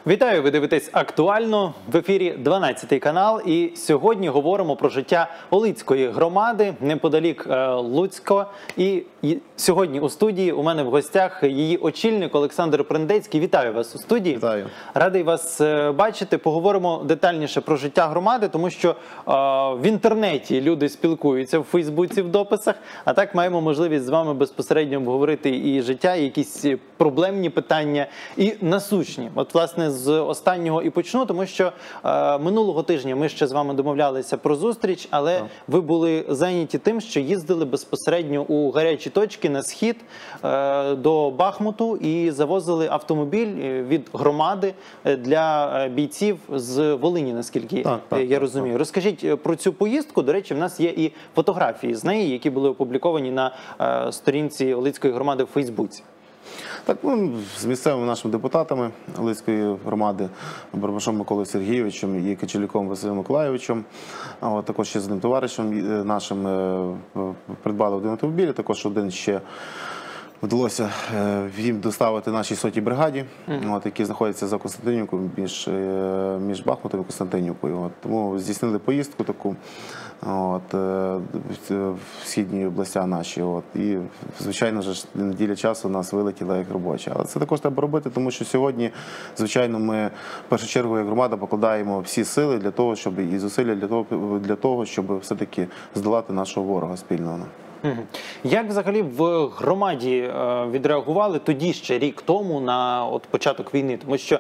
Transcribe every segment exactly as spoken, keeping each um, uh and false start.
Вітаю, ви дивитесь «Актуально», в ефірі дванадцятий канал, і сьогодні говоримо про життя Олицької громади неподалік Луцька. І сьогодні у студії у мене в гостях її очільник Олександр Приндецький. Вітаю вас у студії. Вітаю. Радий вас бачити. Поговоримо детальніше про життя громади, тому що в інтернеті люди спілкуються в Фейсбуці в дописах, а так маємо можливість з вами безпосередньо обговорити і життя, і якісь проблемні питання, і насущні. От, власне, з останнього і почну, тому що е, минулого тижня ми ще з вами домовлялися про зустріч, але так. ви були зайняті тим, що їздили безпосередньо у гарячі точки на схід е, до Бахмуту і завозили автомобіль від громади для бійців з Волині, наскільки так, так, я розумію. Так. Розкажіть про цю поїздку. До речі, в нас є і фотографії з неї, які були опубліковані на е, сторінці Олицької громади в Фейсбуці. Так, ну, з місцевими нашими депутатами Олицької громади, Барбашом Миколою Сергійовичем і Кичелюком Василем Миколайовичем, а також ще з одним товаришем нашим придбали один автомобіль, також один ще вдалося їм доставити нашій сотій бригаді, mm. от, які знаходяться за Костянтинівкою, між, між Бахмутом і Костянтинівкою. От, тому здійснили поїздку таку от, в східні області наші. От, і, звичайно ж, неділя часу у нас вилетіла як робоча. Але це також треба робити, тому що сьогодні, звичайно, ми в першу чергу як громада покладаємо всі сили для того, щоб і зусилля для того, для того щоб все-таки здолати нашого ворога спільного. Як взагалі в громаді відреагували тоді ще рік тому на от початок війни? Тому що е,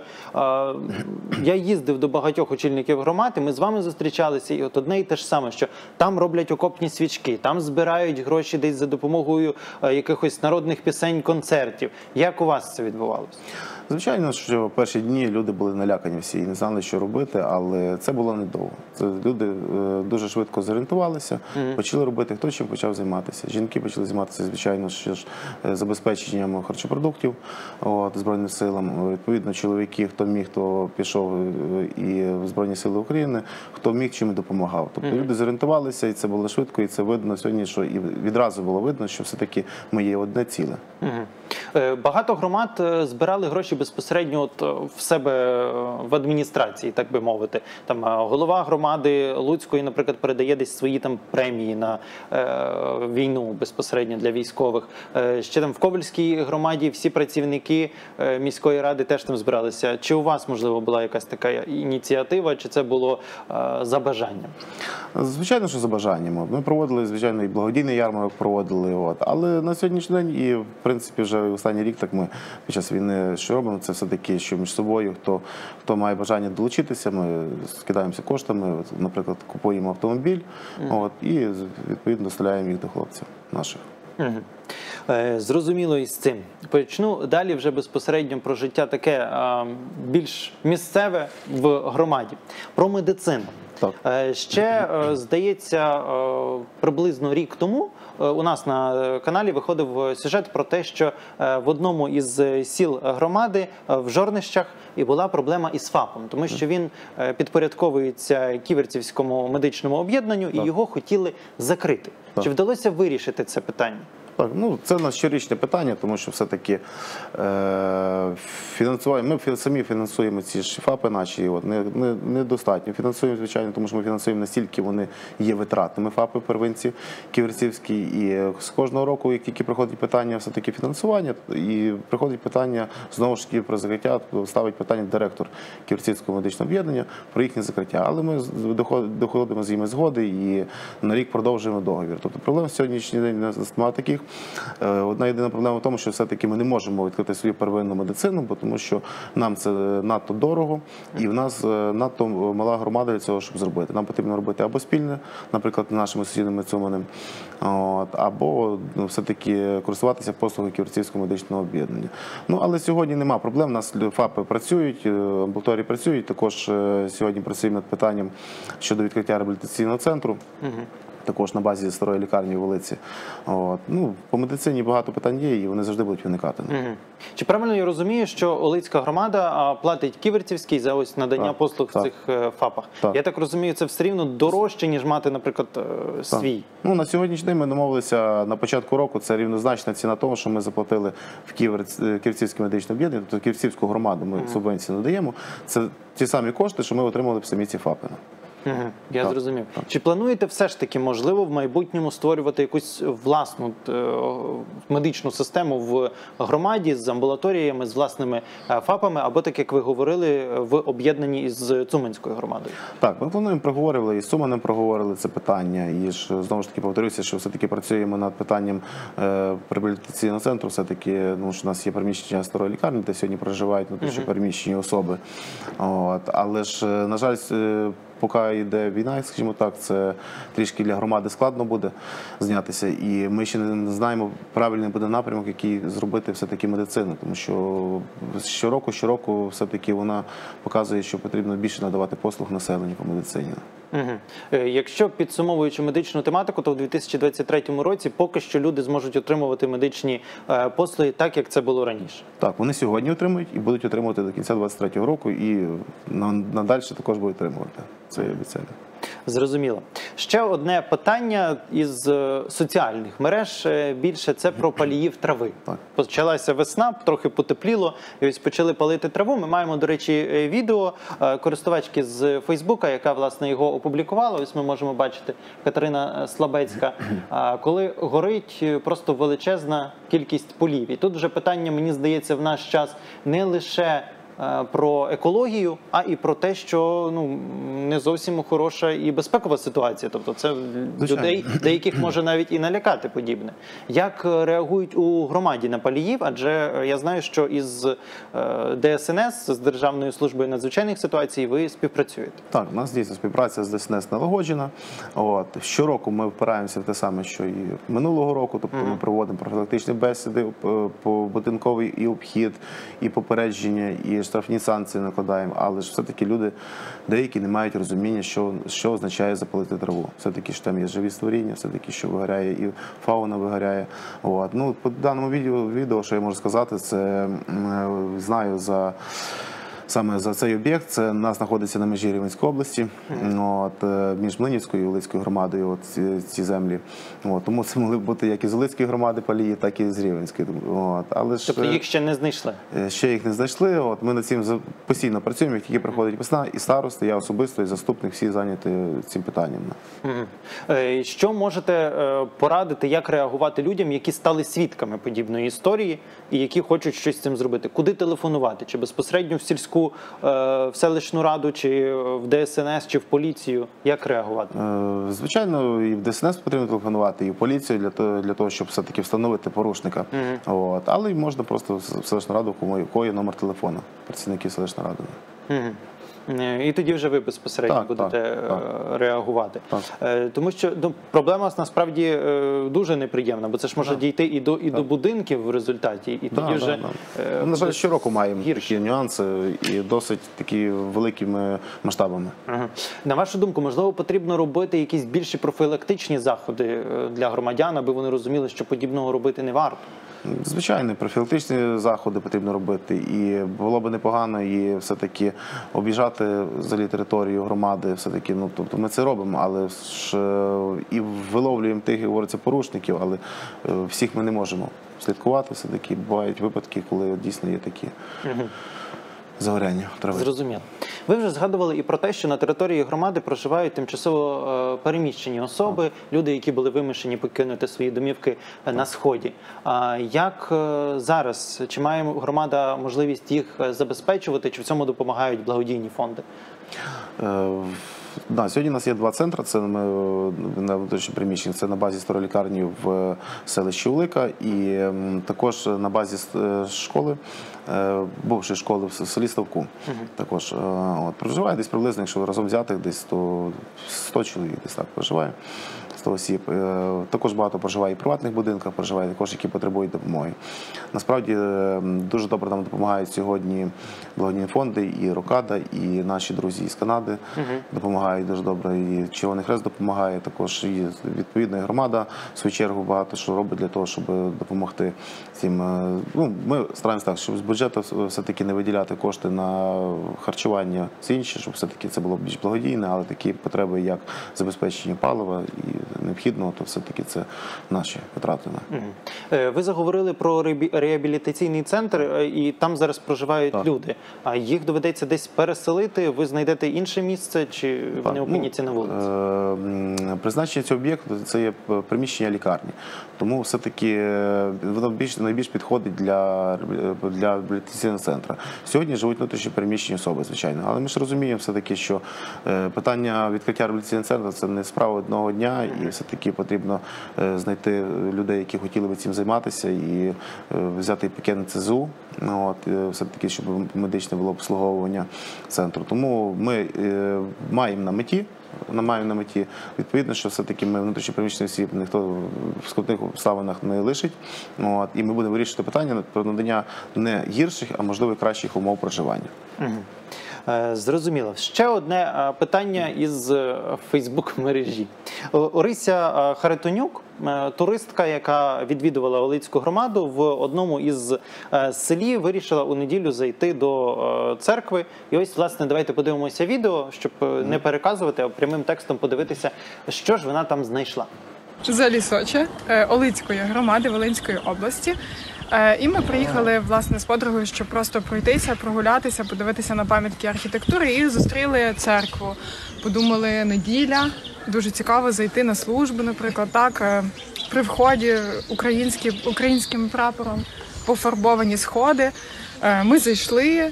я їздив до багатьох очільників громад, і ми з вами зустрічалися, і от одне і те ж саме, що там роблять окопні свічки, там збирають гроші десь за допомогою е, якихось народних пісень, концертів. Як у вас це відбувалося? Звичайно, що в перші дні люди були налякані всі і не знали, що робити, але це було недовго. Це люди е, дуже швидко зорієнтувалися, mm-hmm. почали робити, хто чим почав займатися. Жінки почали займатися, звичайно, що ж, забезпеченням харчопродуктів от, Збройним силам. Відповідно, чоловіки, хто міг, хто пішов і в Збройні сили України, хто міг, чим і допомагав. Тобто mm-hmm. люди зорієнтувалися, і це було швидко, і це видно сьогодні, що і відразу було видно, що все-таки ми є одне ціле. Mm-hmm. Багато громад збирали гроші безпосередньо от в себе в адміністрації, так би мовити. Там голова громади Луцької, наприклад, передає десь свої там премії на е, війну безпосередньо для військових. Е, ще там в Ковельській громаді всі працівники е, міської ради теж там збиралися. Чи у вас, можливо, була якась така ініціатива, чи це було е, за бажанням? Звичайно, що за бажанням. Ми проводили, звичайно, і благодійний ярмарок проводили. От. Але на сьогоднішній день і, в принципі, вже останній рік так ми під час війни що робимо, це все-таки, що між собою, хто, хто має бажання долучитися, ми скидаємося коштами, от, наприклад, купуємо автомобіль mm. от, і, відповідно, доставляємо їх до хлопців наших. Mm. Е, зрозуміло із цим. Почну далі вже безпосередньо про життя таке е, більш місцеве в громаді. Про медицину. Так. Е, ще, е, здається, е, приблизно рік тому у нас на каналі виходив сюжет про те, що в одному із сіл громади в Жорнищах і була проблема із ФАПом, тому що він підпорядковується Ківерцівському медичному об'єднанню і його хотіли закрити. Так. Чи вдалося вирішити це питання? Так, ну, це у нас щорічне питання, тому що все-таки е, фінансування, ми самі фінансуємо ці ж ФАПи наші, от, не, не, недостатньо фінансуємо, звичайно, тому що ми фінансуємо настільки вони є витратними ФАПи первинці Ківерцівські, і з кожного року, як тільки приходить питання все-таки фінансування, і приходить питання, знову ж таки, про закриття, ставить питання директор Ківерцівського медичного об'єднання про їхнє закриття, але ми доходимо з ними згоди і на рік продовжуємо договір. Тобто проблем сьогоднішній день немає таких. Одна єдина проблема в тому, що все-таки ми не можемо відкрити свою первинну медицину, бо тому що нам це надто дорого і в нас надто мала громада для цього, щоб зробити. Нам потрібно робити або спільне, наприклад, нашими сусідами Цуманим, або ну, все-таки користуватися послугою Ківерцівського медичного об'єднання. Ну, але сьогодні нема проблем, у нас ФАПи працюють, амбулаторії працюють, також сьогодні працюємо над питанням щодо відкриття реабілітаційного центру. також на базі старої лікарні в Волиці. От. Ну, по медицині багато питань є, і вони завжди будуть виникати. Угу. Чи правильно я розумію, що Олицька громада а, платить Ківерцівській за ось надання Так, послуг так. в цих е, ФАПах? Так. Я так розумію, це все рівно дорожче, ніж мати, наприклад, е, свій. Ну, на сьогоднішній день ми домовилися на початку року, це рівнозначна ціна того, що ми заплатили в Ківерць- Ківерцівське медичне об'єднання, тобто Ківерцівську громаду ми субвенції надаємо. Це ті самі кошти, що ми отримали в самі ці ФАПи. Угу, я Так, зрозумів. Чи плануєте все ж таки, можливо, в майбутньому створювати якусь власну е, медичну систему в громаді з амбулаторіями, з власними е, ФАПами, або так, як ви говорили, в об'єднанні із Цуманською громадою? Так, ми плануємо, проговорили, і з Суманим проговорили це питання, і ж, знову ж таки повторюся, що все-таки працюємо над питанням е, реабілітаційного центру, все-таки, ну, що у нас є приміщення старої лікарні, де сьогодні проживають внутрішньо переміщені особи. От, але ж, е, на жаль, е, поки йде війна, скажімо так, це трішки для громади складно буде знятися. І ми ще не знаємо, правильний буде напрямок, який зробити все-таки медицину. Тому що щороку, щороку все-таки вона показує, що потрібно більше надавати послуг населенню по медицині. Угу. Якщо підсумовуючи медичну тематику, то в дві тисячі двадцять третьому році поки що люди зможуть отримувати медичні е, послуги так, як це було раніше. Так, вони сьогодні отримують і будуть отримувати до кінця двадцять третього року, і надалі також будуть отримувати. Це я обіцяю. Зрозуміло. Ще одне питання із е, соціальних мереж е, більше це про паліїв трави. Так. Почалася весна, трохи потепліло, і ось почали палити траву. Ми маємо, до речі, е, відео е, користувачки з Фейсбука, яка, власне, його опублікувала. Ось ми можемо бачити, Катерина Слабецька, е, коли горить е, просто величезна кількість полів. І тут вже питання, мені здається, в наш час не лише про екологію, а і про те, що ну не зовсім хороша і безпекова ситуація. Тобто це Звичайно. людей, деяких може навіть і налякати подібне. Як реагують у громаді на паліїв? Адже я знаю, що із Д S N S, з Державною службою надзвичайних ситуацій, ви співпрацюєте. Так, у нас дійсно співпраця з Д S N S налагоджена. От. Щороку ми впираємося в те саме, що і минулого року, тобто mm-hmm. ми проводимо профілактичні бесіди по будинковий і обхід, і попередження, і штрафні санкції накладаємо, але ж все-таки люди деякі не мають розуміння, що, що означає запалити траву. Все-таки, що там є живі створіння, все-таки, що вигоряє і фауна вигоряє. От. Ну, по даному відео, відео, що я можу сказати, це знаю за саме за цей об'єкт. Це у нас знаходиться на межі Рівненської області, mm-hmm. от, між Млинівською і Волицькою громадою, от, ці, ці землі. От, тому це могли б бути як із Волицької громади палії, так і з Рівненської. От, але ж, тобто їх ще не знайшли? Ще їх не знайшли. От, ми над цим постійно працюємо, як тільки приходить весна, і старости, я особисто, і заступник, всі зайняті цим питанням. Mm-hmm. Що можете порадити, як реагувати людям, які стали свідками подібної історії і які хочуть щось з цим зробити? Куди телефонувати? Чи безпосередньо в сільську в селищну раду, чи в Д S N S, чи в поліцію? Як реагувати? Звичайно, і в Д S N S потрібно телефонувати, і в поліцію для того, для того щоб все-таки встановити порушника. Mm-hmm. От. Але й можна просто в селищну раду, у якої номер телефону працівників селищної ради. Mm-hmm. І тоді вже ви безпосередньо так, будете так, реагувати. Так. Тому що ну, проблема насправді дуже неприємна, бо це ж може так. дійти і до, і до будинків в результаті. І тоді да, вже, да, да. Е, на жаль, щороку маємо гірші такі нюанси і досить такі великими масштабами. Ага. На вашу думку, можливо, потрібно робити якісь більші профілактичні заходи для громадян, аби вони розуміли, що подібного робити не варто? Звичайно, профілактичні заходи потрібно робити, і було б непогано і все-таки об'їжджати взагалі територію громади, все-таки, ну, тобто ми це робимо, але ж і виловлюємо тих, як говориться, порушників, але всіх ми не можемо слідкувати, все-таки бувають випадки, коли дійсно є такі угу. загоряння трави. Зрозуміло. Ви вже згадували і про те, що на території громади проживають тимчасово е, переміщені особи, так. люди, які були вимушені покинути свої домівки е, на Сході. А як е, зараз, чи має громада можливість їх забезпечувати, чи в цьому допомагають благодійні фонди? Е, Да, сьогодні у нас є два центри, це ми на внутрішньому приміщенні, це на базі старої лікарні в селищі Улика і також на базі школи, бувшої школи в селі Ставку. Uh-huh. Також от, проживає десь приблизно, якщо разом взятих, десь сто, сто чоловік десь так проживає. сто осіб. Е, Також багато проживає і в приватних будинках, проживає також, які потребують допомоги. Насправді е, дуже добре нам допомагають сьогодні благодійні фонди, і Рокада, і наші друзі із Канади допомагають дуже добре, і Червоний Хрест допомагає, також і відповідна громада, в свою чергу, багато що робить для того, щоб допомогти цим. е, Ну, ми стараємося так, щоб з бюджету все-таки не виділяти кошти на харчування, все інше, щоб все-таки це було більш благодійне, але такі потреби, як забезпечення палива і необхідного, то все-таки це наші витрати. Е, Ви заговорили про реабі- реабілітаційний центр, е, і там зараз проживають Так. люди. А їх доведеться десь переселити, ви знайдете інше місце, чи вони Так, опиняться на вулиці? е, м, Призначення цього об'єкту – це є приміщення лікарні. Тому все-таки е, воно більш, найбільш підходить для, для реабілітаційного центру. Сьогодні живуть внутрішньо переміщені особи, звичайно. Але ми ж розуміємо все-таки, що е, питання відкриття реабілітаційного центру – це не справа одного дня, і все-таки потрібно е, знайти людей, які хотіли би цим займатися, і е, взяти пакет ЦЗУ, от, е, все-таки, щоб медичне було обслуговування центру. Тому ми е, маємо на меті, маємо на меті, відповідно, що все-таки ми внутрішньо переміщені осіб ніхто в скрутних обставинах не лишить. От, і ми будемо вирішувати питання про надання не гірших, а можливо і кращих умов проживання. Мгм. Е, Зрозуміло. Ще одне е, питання із Фейсбук-мережі. О- Орися е, Харитонюк, е, туристка, яка відвідувала Волицьку громаду, в одному із е, селі вирішила у неділю зайти до е, церкви. І ось, власне, давайте подивимося відео, щоб е, не переказувати, а прямим текстом подивитися, що ж вона там знайшла. З Лісоча, Олицької громади Волинської області. Е, І ми приїхали власне з подругою, щоб просто пройтися, прогулятися, подивитися на пам'ятки архітектури і зустріли церкву. Подумали, неділя, дуже цікаво зайти на службу, наприклад, так, е, при вході українські, українським прапором пофарбовані сходи. Е, Ми зайшли.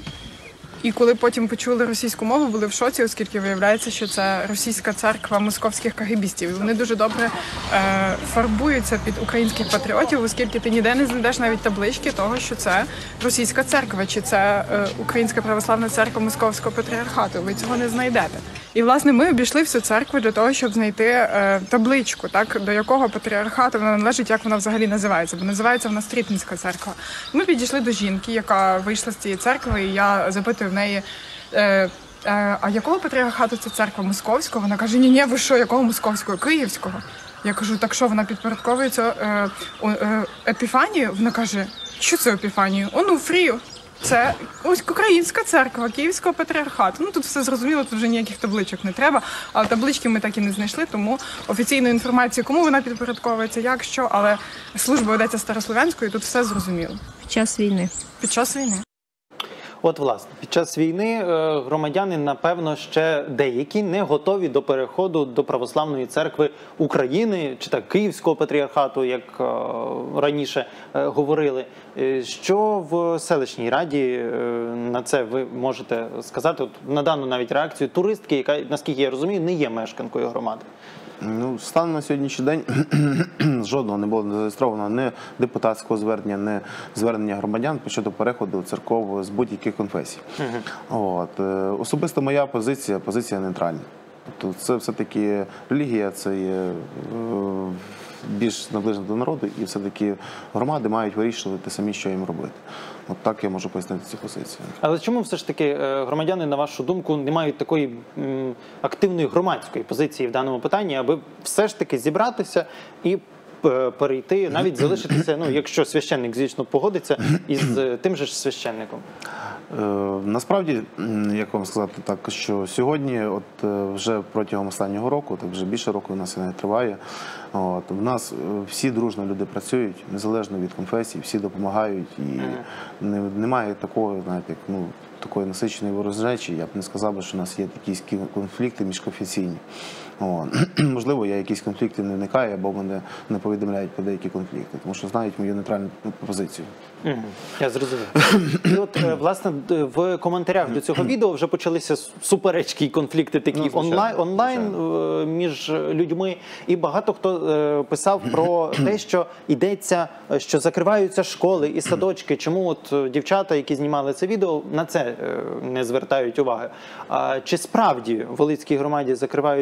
І коли потім почули російську мову, були в шоці, оскільки виявляється, що це російська церква московських кагебістів. І вони дуже добре е, фарбуються під українських патріотів, оскільки ти ніде не знайдеш навіть таблички того, що це російська церква, чи це е, Українська православна церква Московського патріархату. Ви цього не знайдете. І, власне, ми обійшли всю церкву для того, щоб знайти е, табличку, так, до якого патріархату вона належить, як вона взагалі називається. Бо називається вона Стрітинська церква. Ми підійшли до жінки, яка вийшла з цієї церкви, і я запитую в неї, е, е, а якого патріархату це церква? Московського? Вона каже, ні-ні, ви що, якого московського? Київського. Я кажу, так що, вона підпорядковується е, е, Епіфанію? Вона каже, що це Епіфанію? Онуфрію. Це ось українська церква Київського патріархату. Ну тут все зрозуміло, тут вже ніяких табличок не треба. Але таблички ми так і не знайшли, тому офіційної інформації, кому вона підпорядковується, як що, але служба ведеться старослов'янською, тут все зрозуміло. Під час війни. Під час війни. От, власне, під час війни е, громадяни, напевно, ще деякі не готові до переходу до Православної церкви України, чи так, Київського патріархату, як е, раніше е, говорили. Е, Що в селищній раді е, на це ви можете сказати? От, на дану навіть реакцію туристки, яка, наскільки я розумію, не є мешканкою громади. Ну, станом на сьогоднішній день жодного не було зареєстровано ні депутатського звернення, ні звернення громадян щодо переходу церков з будь-яких конфесій. От. е, Особисто моя позиція, позиція нейтральна. Тобто це все-таки релігія, це є е, більш наближена до народу, і все-таки громади мають вирішувати самі, що їм робити. От так я можу пояснити цю позицію. Але чому все ж таки е, громадяни, на вашу думку, не мають такої м, активної громадської позиції в даному питанні, аби все ж таки зібратися і е, перейти, навіть залишитися, ну, якщо священник, звісно, погодиться, із е, тим же ж священником? Е, Насправді, м, як вам сказати так, що сьогодні, от е, вже протягом останнього року, так вже більше року у нас війна триває, от, в нас е, всі дружно люди працюють, незалежно від конфесій, всі допомагають, і не, немає такого, знаєте, як, ну, такої насиченої ворожнечі, я б не сказав би, що у нас є якісь конфлікти міжконфесійні. О, можливо, я якісь конфлікти не вникаю, або мене не повідомляють про деякі конфлікти, тому що знають мою нейтральну позицію. Угу. Я зрозумів. І от, е, власне, д- в коментарях до цього відео вже почалися с- суперечки і конфлікти такі Ну, звичайно, онлайн, онлайн е, між людьми. І багато хто е, писав про те, що йдеться, е, що закриваються школи і садочки. Чому от е, дівчата, які знімали це відео, на це е, не звертають уваги? А чи справді в Волицькій громаді закриваються школи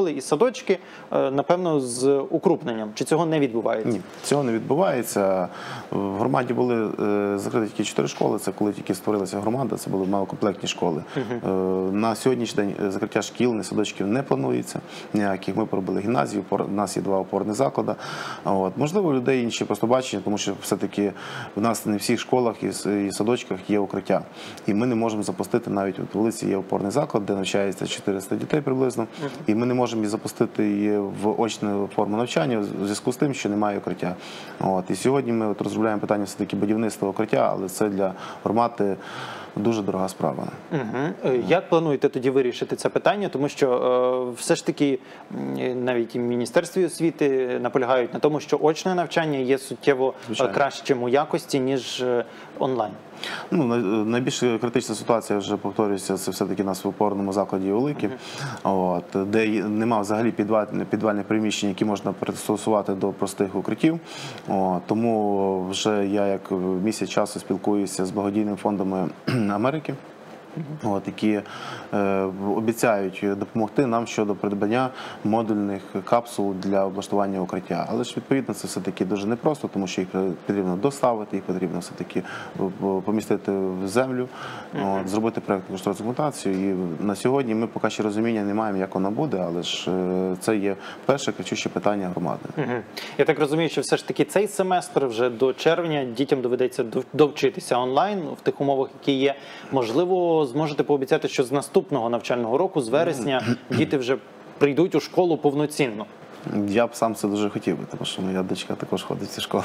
школи і садочки, е, напевно, з укрупненням. Чи цього не відбувається? Ні, цього не відбувається. В громаді були е, закриті тільки чотири школи. Це коли тільки створилася громада, це були малокомплектні школи. Е, на сьогоднішній день закриття шкіл, не садочків не планується ніяких. Ми поробили гімназію, у нас є два опорні заклади. От. Можливо, у людей інші просто бачення, тому що все-таки в нас не в всіх школах і садочках є укриття. І ми не можемо запустити, навіть от в вулиці є опорний заклад, де навчається чотириста дітей приблизно, і ми не можемо її запустити її в очну форму навчання в зв'язку з тим, що немає укриття. От. І сьогодні ми от розробляємо питання все-таки будівництва укриття, але це для громади дуже дорога справа. Угу. Як плануєте тоді вирішити це питання? Тому що е, все ж таки навіть і в Міністерстві освіти наполягають на тому, що очне навчання є суттєво Звичайно. кращим у якості, ніж онлайн. Ну, найбільш критична ситуація, вже повторюється, це все-таки у нас в опорному закладі Великі, uh-huh. от, де немає взагалі підвальних, підвальних приміщень, які можна пристосувати до простих укриттів. От, тому вже я як місяць часу спілкуюся з благодійними фондами Америки, Uh-huh. От, які е, обіцяють допомогти нам щодо придбання модульних капсул для облаштування укриття. Але ж, відповідно, це все-таки дуже непросто, тому що їх потрібно доставити, їх потрібно все-таки помістити в землю, uh-huh. от, зробити проєктну кошторисну документацію. І на сьогодні ми поки ще розуміння не маємо, як воно буде, але ж е, це є перше кричуще питання громади. Uh-huh. Я так розумію, що все ж таки цей семестр вже до червня дітям доведеться довчитися онлайн в тих умовах, які є. Можливо, зможете пообіцяти, що з наступного навчального року, з вересня, діти вже прийдуть у школу повноцінно? Я б сам це дуже хотів, тому що моя дочка також ходить в цю школу.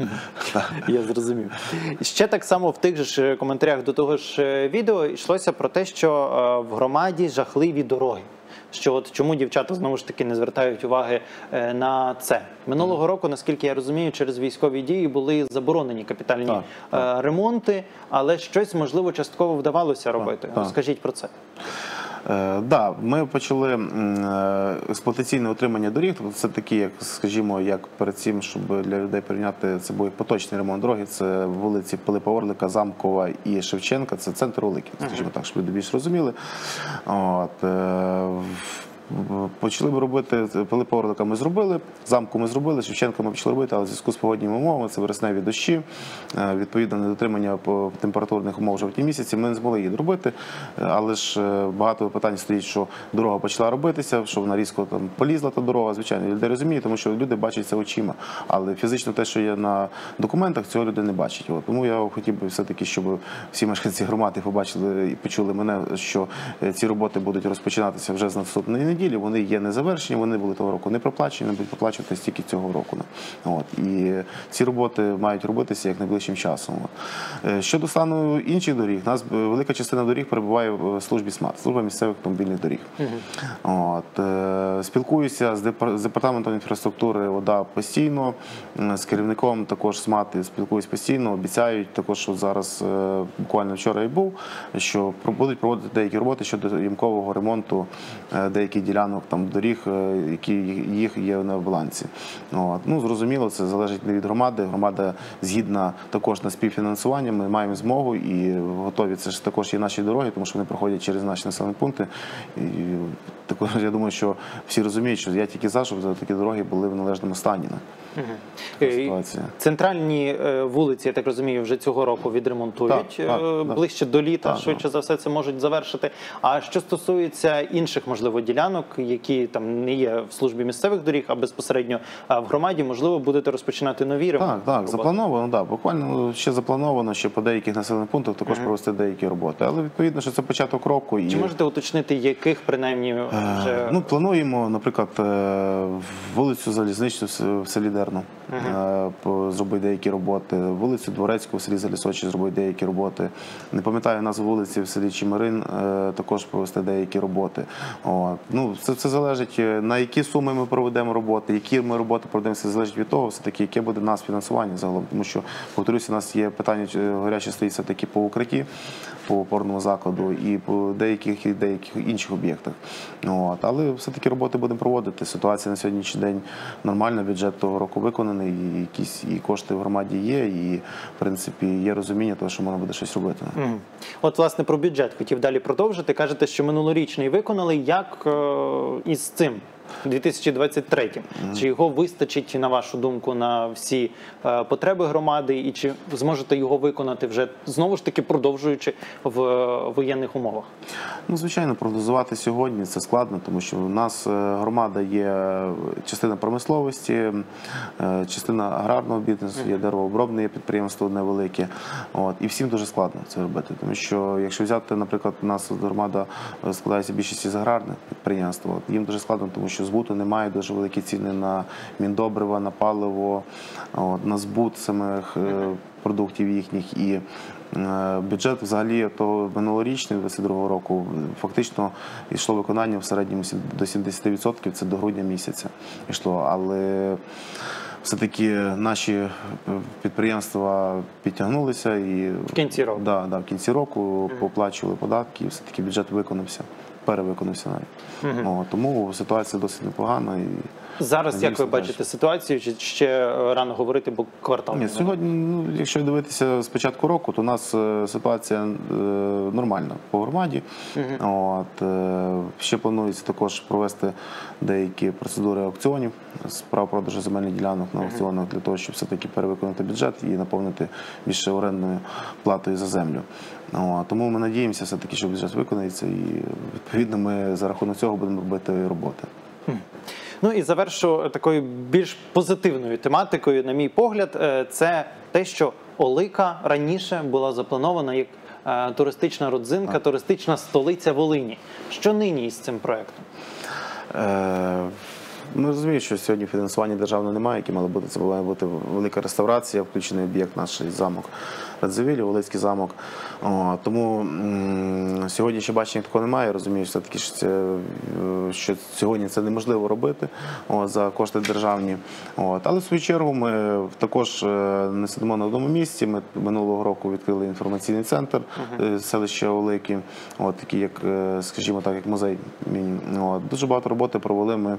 Я зрозумів. Ще так само в тих же ж коментарях до того ж відео йшлося про те, що в громаді жахливі дороги. Що от чому дівчата знову ж таки не звертають уваги на це. Минулого року, наскільки я розумію, через військові дії були заборонені капітальні так, так. ремонти, але щось, можливо, частково вдавалося робити. Так, Розкажіть так. про це. Так, е, да, ми почали е, експлуатаційне утримання доріг. Тобто це такі, як, скажімо, як перед цим, щоб для людей порівняти, це був поточний ремонт дороги. Це вулиці Пилипа Орлика, Замкова і Шевченка. Це центр Великий, скажімо так, щоб люди більш розуміли. От, е, Почали б робити, Пилипа Орлика ми зробили, Замку ми зробили, Шевченка ми почали робити, але в зв'язку з погодніми умовами, це вересневі дощі, відповідно недотримання по температурних умов вже в ті місяці, ми не змогли її робити, але ж багато питань стоїть, що дорога почала робитися, що вона різко там полізла та дорога, звичайно, людей розуміють, тому що люди бачать це очима, але фізично те, що є на документах, цього люди не бачать. От. Тому я хотів би все-таки, щоб всі мешканці громади побачили і почули мене, що ці роботи будуть розпочинатися вже з наступної неділі. Вони є незавершені, вони були того року не проплачені, не будуть проплачувати стільки цього року. От. І ці роботи мають робитися як найближчим часом. От. Щодо стану інших доріг, у нас велика частина доріг перебуває в службі СМАТ, служба місцевих автомобільних доріг. Uh-huh. От. Спілкуюся з департаментом інфраструктури ОДА постійно, з керівником також СМАТ спілкуюсь постійно, обіцяють також, що зараз, буквально вчора і був, що будуть проводити деякі роботи щодо ямкового ремонту деяких ділянок там, доріг, які їх є на балансі. От. Ну, зрозуміло, це залежить не від громади. Громада згідна також на співфінансування, ми маємо змогу і готові. Це ж також є наші дороги, тому що вони проходять через наші населені пункти. І також, я думаю, що всі розуміють, що я тільки за, щоб такі дороги були в належному стані. Угу. Центральні вулиці, я так розумію, вже цього року відремонтують, так, так, ближче до літа, так, швидше так. за все це можуть завершити. А що стосується інших, можливо, ділянок, які там не є в службі місцевих доріг, а безпосередньо в громаді, можливо, будете розпочинати нові ремонти? Так, так, заплановано, так, буквально ще заплановано, ще по деяких населених пунктах також угу. провести деякі роботи. Але відповідно, що це початок року. Чи і... можете уточнити, яких принаймні вже... Е, ну, плануємо, наприклад, вулицю Залізничну в селі Дерно. Uh-huh. Зробити деякі роботи. Вулицю Дворецьку в селі Залісочі зробити деякі роботи. Не пам'ятаю назву вулиці в селі Чимирин, також провести деякі роботи. От. Ну, це, це залежить, на які суми ми проведемо роботи, які ми роботи проведемо, це залежить від того, все-таки, яке буде у нас фінансування загалом. Тому що, повторюся, у нас є питання, гаряче стоїть все-таки по укритті, по опорному закладу і по деяких, і деяких інших об'єктах. От. Але все-таки роботи будемо проводити. Ситуація на сьогоднішній день нормальна, бюджет того року виконаний, і якісь і кошти в громаді є, і, в принципі, є розуміння того, що можна буде щось робити. Mm. От, власне, про бюджет хотів далі продовжити. Кажете, що минулорічний виконали. Як е- із цим? дві тисячі двадцять третім. Чи його вистачить, на вашу думку, на всі е, потреби громади, і чи зможете його виконати вже, знову ж таки, продовжуючи в е, воєнних умовах? Ну, звичайно, прогнозувати сьогодні це складно, тому що у нас е, громада є частина промисловості, е, частина аграрного бізнесу, є деревообробне є підприємство невелике. От, і всім дуже складно це робити, тому що якщо взяти, наприклад, у нас громада складається більшість з аграрних підприємств, от, їм дуже складно, тому що збуту немає, дуже великі ціни на міндобрива, на паливо, от, на збут самих е, продуктів їхніх. І е, бюджет взагалі того минулорічний, двадцять другого року, фактично йшло виконання в середньому до сімдесят відсотків, це до грудня місяця йшло, але все-таки наші підприємства підтягнулися і В кінці року. Да, да, в кінці року поплачували податки, і все-таки бюджет виконався, перевиконався навіть. Мгм. О, тому ситуація досить непогана. І Зараз, як надіюся, ви бачите ситуацію, чи ще рано говорити, бо квартал? Ні, не сьогодні, ну, якщо дивитися з початку року, то у нас е, ситуація е, нормальна по громаді. От, е, ще планується також провести деякі процедури аукціонів з прав-продажу земельних ділянок на аукціонах для того, щоб все-таки перевиконати бюджет і наповнити більше орендною платою за землю. От, тому ми надіємося все-таки, що бюджет виконається і відповідно ми за рахунок цього будемо робити роботи. Ну і завершу такою більш позитивною тематикою, на мій погляд, е, це те, що Олика раніше була запланована як е, туристична родзинка, туристична столиця Волині. Що нині із цим проєктом? Е, Ми розуміємо, що сьогодні фінансування державного немає, яке мало бути. Це має бути велика реставрація, включений об'єкт наш замок Радзивіллі, Волицький замок. О, тому м, сьогодні ще бачення такого немає. Я розумію, що, таки, що, це, що сьогодні це неможливо робити о, за кошти державні. От. Але в свою чергу ми також не сидимо на одному місці. Ми минулого року відкрили інформаційний центр uh-huh. селища Олики, от, такий, як, скажімо так, як музей. От. Дуже багато роботи провели ми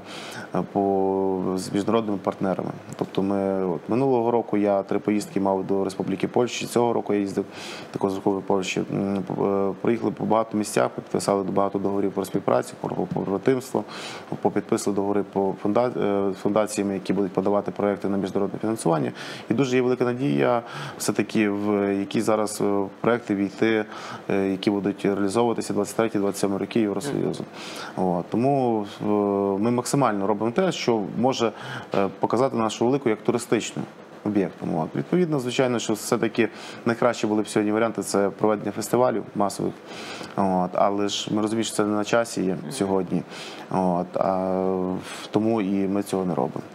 по, з міжнародними партнерами. Тобто ми, от, минулого року я три поїздки мав до Республіки Польщі, цього року я їздив також з Республіки Польщі. Приїхали по багато місцях, підписали багато договорів про співпрацю, про побратимство, попідписали договори по фундаціями, які будуть подавати проекти на міжнародне фінансування. І дуже є велика надія все-таки, в які зараз проекти війти, які будуть реалізовуватися двадцять третій двадцять сьомий роки Євросоюзу. От. Тому ми максимально робимо те, що може показати нашу Велику як туристичну об'єктом. От. Відповідно, звичайно, що все-таки найкращі були б сьогодні варіанти – це проведення фестивалів масових. От. Але ж ми розуміємо, що це не на часі є сьогодні. От. А, тому і ми цього не робимо.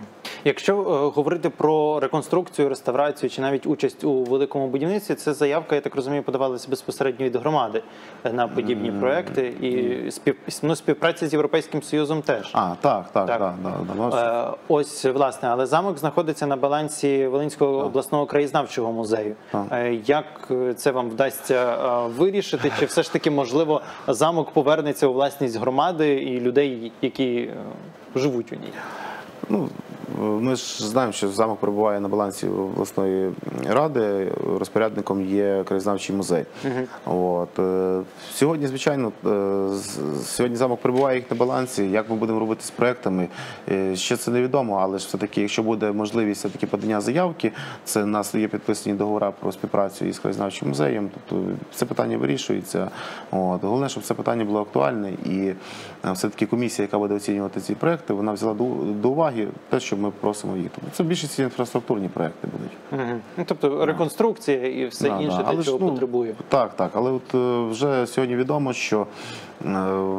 Якщо е, говорити про реконструкцію, реставрацію чи навіть участь у великому будівництві, це заявка, я так розумію, подавалася безпосередньо від громади на подібні mm-hmm. проекти і спів, ну, співпраця з Європейським Союзом теж. А, так, так, так. так, так, так. Е, ось, власне, але замок знаходиться на балансі Волинського так. обласного краєзнавчого музею. Е, як це вам вдасться е, вирішити? Чи все ж таки, можливо, замок повернеться у власність громади і людей, які е, живуть у ній? Ну, ми ж знаємо, що замок перебуває на балансі обласної ради, розпорядником є краєзнавчий музей. Uh-huh. От. Сьогодні, звичайно, сьогодні замок перебуває їх на балансі. Як ми будемо робити з проектами, ще це невідомо, але ж все-таки, якщо буде можливість все-таки подання заявки, це в нас є підписані договори про співпрацю із краєзнавчим музеєм, тобто це питання вирішується. От. Головне, щоб це питання було актуальне і все-таки комісія, яка буде оцінювати ці проекти, вона взяла до, до уваги те, що ми просимо їх. Тобто це більшість інфраструктурні проекти будуть. Угу. Ну, тобто реконструкція і все да, інше, да. для Але чого ж, ну, потребує. Так, так. Але от вже сьогодні відомо, що е,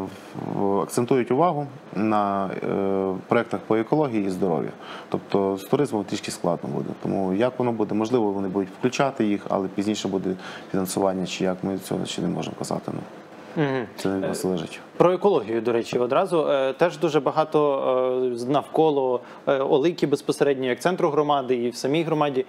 акцентують увагу на е, проектах по екології і здоров'ю. Тобто з туризмом трішки складно буде. Тому як воно буде, можливо, вони будуть включати їх, але пізніше буде фінансування, чи як, ми цього ще не можемо казати. Ну. Угу. Це не нас залежить. Про екологію, до речі, одразу. Теж дуже багато навколо Олики безпосередньо, як центру громади і в самій громаді,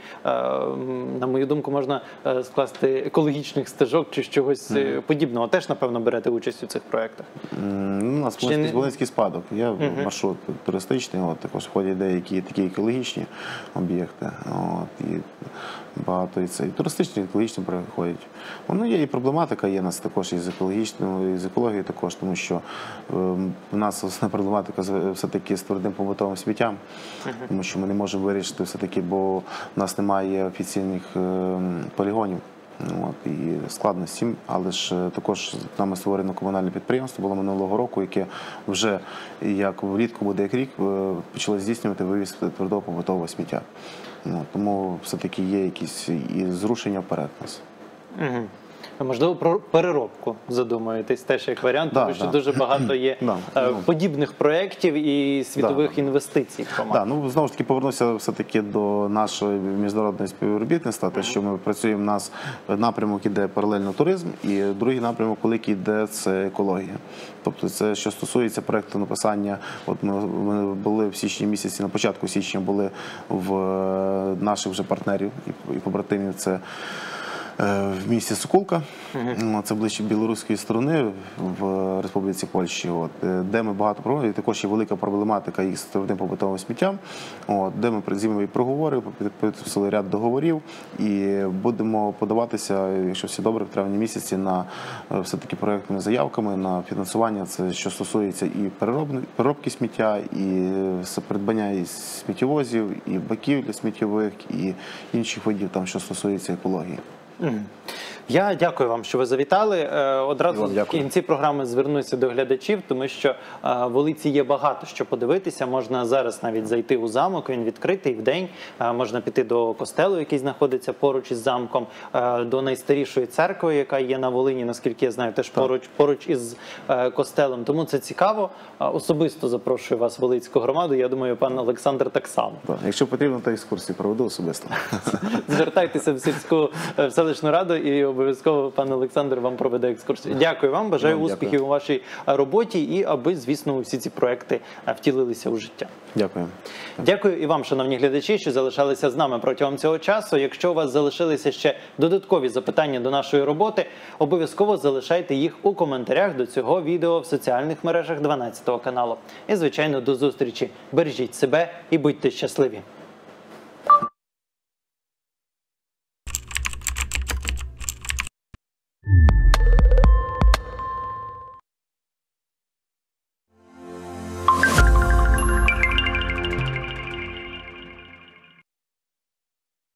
на мою думку, можна скласти екологічних стежок чи чогось mm. подібного. Теж, напевно, берете участь у цих проєктах? Mm, у нас не... Волинський спадок. Є mm-hmm. маршрут туристичний, от, також ходять деякі такі екологічні об'єкти. От, і багато і це. І туристичні, і екологічні проєкти ходять. Воно є і проблематика є у нас також із екологічною, і з екологією також, тому що що е, в нас основна проблематика з- все-таки з твердим побутовим сміттям, тому що ми не можемо вирішити все-таки, бо в нас немає офіційних е, полігонів. От, і складно з цим, але ж е, також нами створено комунальне підприємство було минулого року, яке вже як влітку буде як рік е, почало здійснювати вивіз твердого побутового сміття. Ну, тому все-таки є якісь і зрушення вперед нас. Мгм. Можливо, про переробку задумуєтесь теж як варіант, Да, тому що да. дуже багато є Да, е, ну. подібних проєктів і світових Да. інвестицій в команду. Да, ну знову ж таки повернуся все-таки до нашого міжнародного співробітництва, те, що ми працюємо, у нас напрямок іде паралельно туризм, і другий напрямок великий йде це екологія. Тобто це що стосується проекту написання, от ми, ми були в січні місяці, на початку січня були в е, наших вже партнерів і, і побратимів, це е, в місті Сокулка, ну, це ближче білоруської сторони в Республіці Польщі, от, е, де ми багато проводили, і також є велика проблематика із твердим побутовим сміттям, от, де ми зімові проговори, підписали ряд договорів і будемо подаватися, якщо все добре, в травні місяці на е, все-таки проєктними заявками на фінансування, це що стосується і переробни- переробки сміття, і е, придбання і сміттєвозів, і баків для сміттєвих, і інших видів, там, що стосується екології. Мгм. Я дякую вам, що ви завітали. Е, Одразу І вам в дякую. кінці програми звернуся до глядачів, тому що е, в Олиці є багато що подивитися. Можна зараз навіть зайти у замок, він відкритий вдень. Е, Можна піти до костелу, який знаходиться поруч із замком, е, до найстарішої церкви, яка є на Волині, наскільки я знаю, теж поруч, поруч із е, костелом. Тому це цікаво. Е, Особисто запрошую вас в Волицьку громаду. Я думаю, пан Олександр так само. Так, якщо потрібно, то екскурсії проведу особисто. Звертайтеся в сільську е, в селищну раду і обов'язково пан Олександр вам проведе екскурсію. Дякую вам, бажаю Вам успіхів дякую. у вашій е, роботі і аби, звісно, всі ці проекти е, втілилися у життя. Дякую. Дякую і вам, шановні глядачі, що залишалися з нами протягом цього часу. Якщо у вас залишилися ще додаткові запитання до нашої роботи, обов'язково залишайте їх у коментарях до цього відео в соціальних мережах дванадцятого каналу. І, звичайно, до зустрічі. Бережіть себе і будьте щасливі.